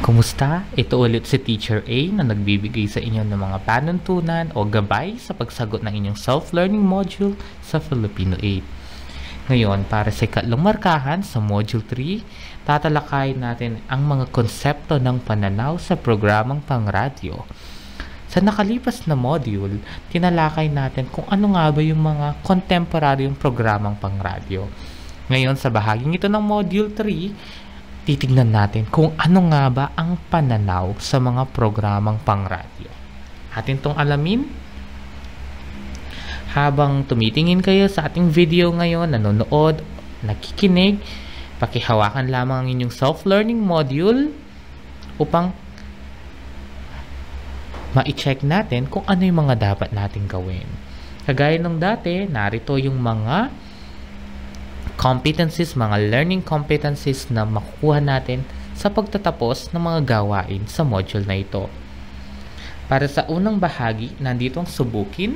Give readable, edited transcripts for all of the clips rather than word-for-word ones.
Kumusta? Ito ulit si Teacher A na nagbibigay sa inyo ng mga panuntunan o gabay sa pagsagot ng inyong self-learning module sa Filipino 8. Ngayon, para sa ikatlong markahan sa Module 3, tatalakayin natin ang mga konsepto ng pananaw sa programang PANRADYO. Sa nakalipas na module, tinalakay natin kung ano nga ba yung mga kontemporaryong programang PANRADYO. Ngayon, sa bahaging ito ng Module 3, titignan natin kung ano nga ba ang pananaw sa mga programang PANRADYO. Atin itong alamin. Habang tumitingin kayo sa ating video ngayon, nanonood, nakikinig, pakihawakan lamang ang inyong self-learning module upang ma-check natin kung ano yung mga dapat nating gawin. Kagaya ng dati, narito yung mga competencies, mga learning competencies na makukuha natin sa pagtatapos ng mga gawain sa module na ito. Para sa unang bahagi, nandito ang subukin.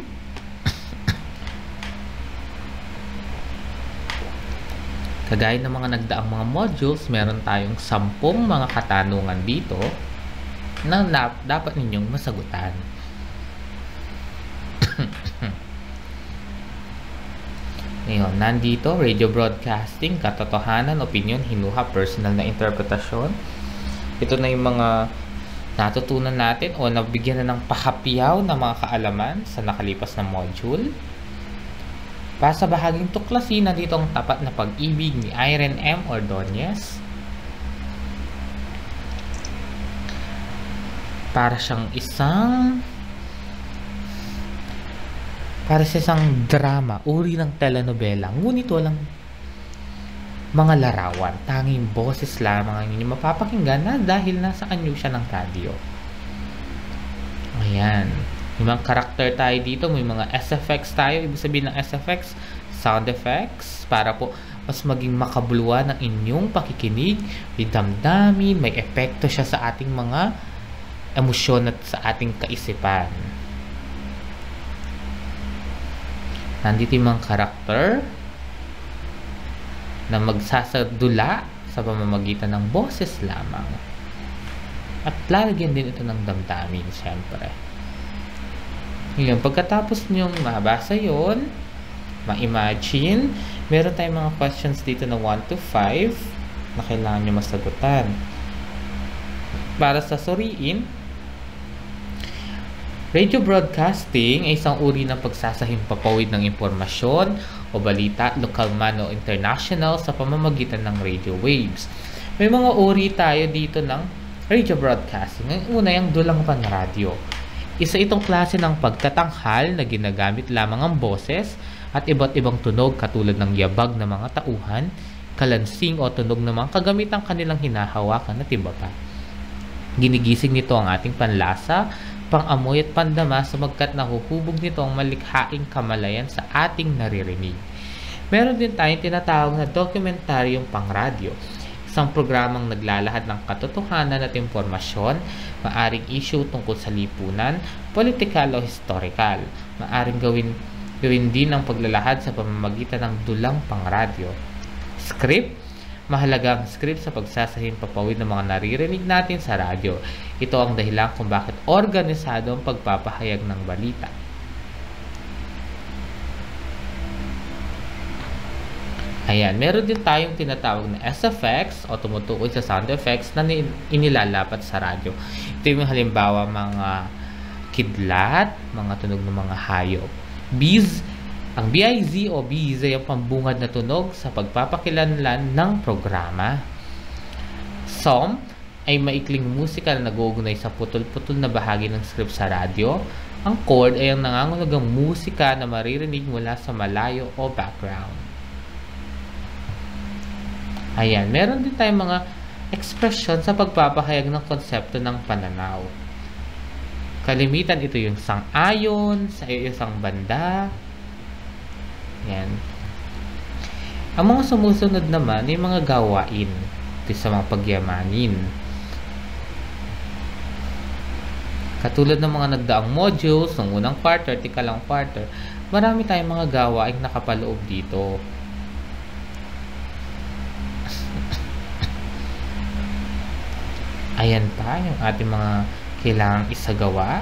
Kagaya ng mga nagdaang mga modules, meron tayong 10 mga katanungan dito na dapat ninyong masagutan. Ngayon, nandito, radio broadcasting, katotohanan, opinion, hinuha, personal na interpretasyon. Ito na yung mga natutunan natin o nabigyan na ng pahapiyaw na mga kaalaman sa nakalipas na module. Para sa bahaging tuklasin, nandito ang tapat na pag-ibig ni Irene M. Ordonez. Para sa isang drama, uri ng telenovela, ngunit walang mga larawan, tanging boses lamang ang inyong mapapakinggan na dahil nasa anyo siya ng radio. Ayan. May mga karakter tayo dito, may mga SFX tayo. Ibig sabihin ng SFX, sound effects, para po mas maging makabuluhan ng inyong pakikinig, may damdamin, may epekto siya sa ating mga emosyon at sa ating kaisipan. Nandito yung mga karakter na magsasadula sa pamamagitan ng boses lamang. At lalagyan din ito ng damdamin, siyempre. Ngayon, pagkatapos nyong mabasa yon, ma-imagine, meron tayong mga questions dito na 1 to 5 na kailangan nyo masagutan. Para sa suriin, radio broadcasting ay isang uri ng pagsasahimpapawid ng impormasyon o balita, lokal man o international sa pamamagitan ng radio waves. May mga uri tayo dito ng radio broadcasting. Ang una yung dulang panradyo. Isa itong klase ng pagtatanghal na ginagamit lamang ang boses at iba't ibang tunog katulad ng yabag ng mga tauhan, kalansing o tunog ng mga kagamitang kanilang hinahawakan at iba pa. Ginigising nito ang ating panlasa, pang-amoy at pandama sapagkat nahuhubog nito ang malikhaing kamalayan sa ating naririnig. Meron din tayong tinatawag na dokumentaryong pangradyo, isang programang naglalahad ng katotohanan at impormasyon, maaring issue tungkol sa lipunan, politikal o historical. Maaring gawin din ang paglalahad sa pamamagitan ng dulang pangradyo. Script. Mahalaga ang script sa pagsasahimpapawid ng mga naririnig natin sa radyo. Ito ang dahilan kung bakit organisado ang pagpapahayag ng balita. Ayan, meron din tayong tinatawag na SFX o tumutukoy sa sound effects na inilalapat sa radyo. Ito yung halimbawa mga kidlat, mga tunog ng mga hayop. Bees. Ang BIZ o BIZ ay ang pambungad na tunog sa pagpapakilanlan ng programa. Som ay maikling musika na nag-uugnay sa putol-putol na bahagi ng script sa radyo. Ang chord ay ang nangangulugang musika na maririnig mula sa malayo o background. Ayan, meron din tayong mga ekspresyon sa pagpapahayag ng konsepto ng pananaw. Kalimitan ito yung sang-ayon sa isang banda. Yan. Ang mga sumusunod naman ay mga gawain ito sa mga pagyamanin. Katulad ng mga nagdaang modules ng unang quarter, ikalang quarter, marami tayong mga gawain nakapaloob dito. Ayan pa yung ating mga kailangang isagawa.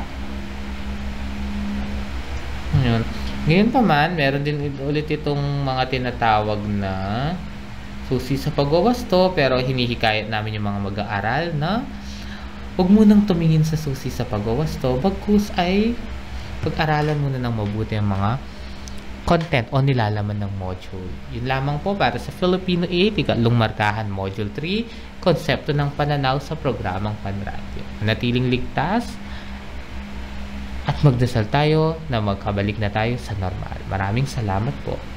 Ngayon pa man, meron din ulit itong mga tinatawag na susi sa pagwawasto, pero hinihikayat namin yung mga mag-aaral na huwag munang tumingin sa susi sa pagwawasto, bagkus ay pag-aralan muna ng mabuti ang mga content o nilalaman ng module. Yun lamang po para sa Filipino 8, ikatlong markahan, Module 3, konsepto ng pananaw sa programang PANRADYO. Manatiling ligtas at magdasal tayo na magkabalik na tayo sa normal. Maraming salamat po.